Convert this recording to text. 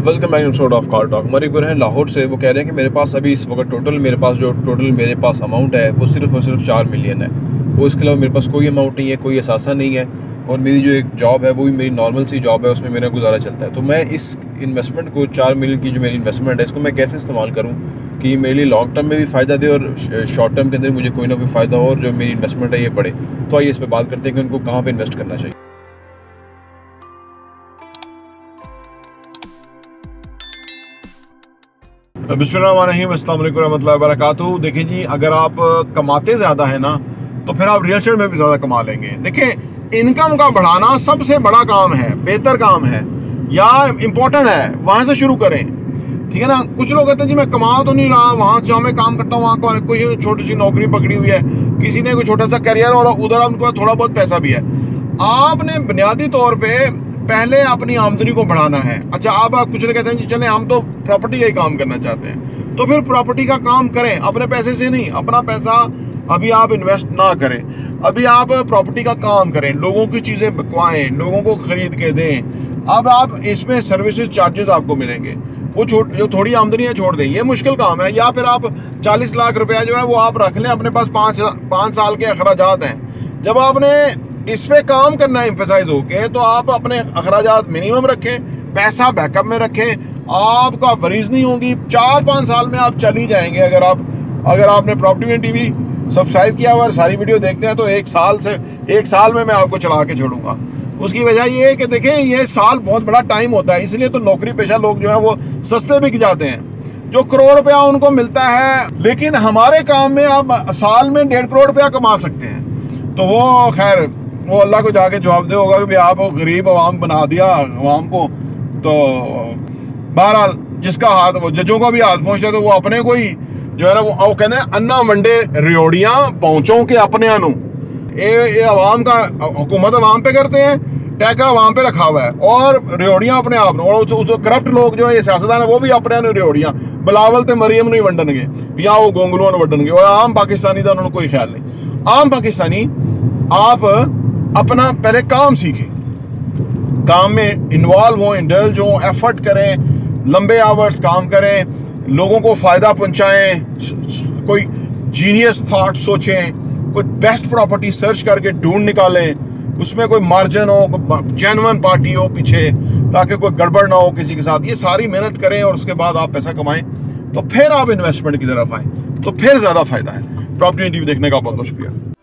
Welcome back episode of car talk. हमारे viewer हैं लाहौर से। वो कह रहे हैं कि मेरे पास अभी इस वक्त मेरे पास अमाउंट है वो सिर्फ और सिर्फ 4 मिलियन है। वो इसके अलावा मेरे पास कोई अमाउंट नहीं है, कोई असासा नहीं है, और मेरी जो एक जॉब है वो भी मेरी नॉर्मल सी जॉब है, उसमें मेरा गुजारा चलता है। तो मैं इस इन्वेस्टमेंट को 4 मिलियन की जो मेरी इन्वेस्टमेंट है इसको मैं कैसे इस्तेमाल करूँ कि ये मेरे लिए लॉन्ग टर्म में भी फ़ायदा दे और शॉर्ट टर्म के अंदर मुझे कोई ना कोई फ़ायदा हो और जो मेरी इन्वेस्टमेंट है ये बढ़े। तो आइए इस पर बात करते हैं कि उनको कहाँ पर इन्वेस्ट करना चाहिए। बिस्मिल्लाहिर्रहमानिर्रहीम, अस्सलाम वालेकुम रहमतुल्लाहि व बरकातुहू। देखिए जी, अगर आप कमाते ज़्यादा है ना तो फिर आप रियल एस्टेट में भी ज़्यादा कमा लेंगे। देखिए, इनकम का बढ़ाना सबसे बड़ा काम है, बेहतर काम है या इम्पोर्टेंट है, वहाँ से शुरू करें। ठीक है ना। कुछ लोग कहते हैं जी मैं कमा तो नहीं रहा, वहाँ जहाँ मैं काम करता हूँ वहाँ कोई छोटी सी नौकरी पकड़ी हुई है, किसी ने कोई छोटा सा करियर और उधर उनको थोड़ा बहुत पैसा भी है। आपने बुनियादी तौर पर पहले अपनी आमदनी को बढ़ाना है। अच्छा, आप कुछ लोग कहते हैं जी चले हम तो प्रॉपर्टी का ही काम करना चाहते हैं, तो फिर प्रॉपर्टी का काम करें, अपने पैसे से नहीं। अपना पैसा अभी आप इन्वेस्ट ना करें, अभी आप प्रॉपर्टी का काम करें, लोगों की चीज़ें बिकवाएं, लोगों को खरीद के दें। अब आप इसमें सर्विसेज चार्जेस आपको मिलेंगे, वो जो थोड़ी आमदनी है छोड़ दें, ये मुश्किल काम है। या फिर आप 40 लाख रुपया जो है वो आप रख लें, अपने पास 5 साल के अखराजात हैं। जब आपने इस पे काम करना है एम्फेसाइज होके, तो आप अपने अखराजात मिनिमम रखें, पैसा बैकअप में रखें, आपका वरीज नहीं होगी। 4-5 साल में आप चल ही जाएंगे। अगर आपने प्रॉपर्टी में टीवी सब्सक्राइब किया हुआ और सारी वीडियो देखते हैं तो एक साल में मैं आपको चला के छोड़ूंगा। उसकी वजह ये है कि देखें, ये साल बहुत बड़ा टाइम होता है, इसलिए तो नौकरी पेशा लोग जो है वो सस्ते बिक जाते हैं। जो करोड़ रुपया उनको मिलता है, लेकिन हमारे काम में आप साल में 1.5 करोड़ रुपया कमा सकते हैं। तो वो खैर वो अल्लाह को जाके जवाब दे होगा कि भाई आप गरीब अवाम बना दिया अवाम को। तो बहरहाल जिसका हाथ, वो जजों का भी हाथ पहुंचता है तो वो अपने को ही जो है ना वो कहते हैं अन्ना वंडे रियोड़ियां पहुंचों के अपने अनु। ये अवाम का हुकूमत अवाम पे करते हैं, टैका अवाम पे रखा हुआ है, और रियोड़ियां अपने आप। और उस करप्ट लोग जो है, ये सियासतदान है, वो भी अपने अनु रियोड़ियां बिलावल ते मरियम नहीं वंडनगे या वो गोंगलुओं वंडनगे। और आम पाकिस्तानी का उन्होंने कोई ख्याल नहीं। आम पाकिस्तानी आप अपना पहले काम सीखें, काम में इन्वॉल्व हो, इंडल्ज हो, एफर्ट करें, लंबे आवर्स काम करें, लोगों को फ़ायदा पहुंचाएं, कोई जीनियस थॉट सोचें, कोई बेस्ट प्रॉपर्टी सर्च करके ढूंढ निकालें, उसमें कोई मार्जिन हो, जेन्युइन पार्टी हो पीछे, ताकि कोई गड़बड़ ना हो किसी के साथ। ये सारी मेहनत करें और उसके बाद आप पैसा कमाएं, तो फिर आप इन्वेस्टमेंट की तरफ आएँ, तो फिर ज़्यादा फ़ायदा है। प्रॉपर्टी टीवी देखने का बहुत बहुत शुक्रिया।